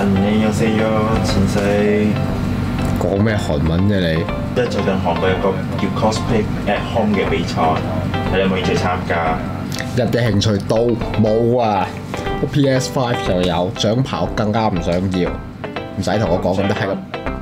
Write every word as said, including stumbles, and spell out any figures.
你又死咗前世。 講咩韓文啫你？ 即係最近韓國有個叫 Cosplay at Home 嘅比賽，你有冇興趣參加？ 一啲興趣都冇啊！我 P S 五 就有，獎牌我更加唔想要，唔使同我講咁多係咁。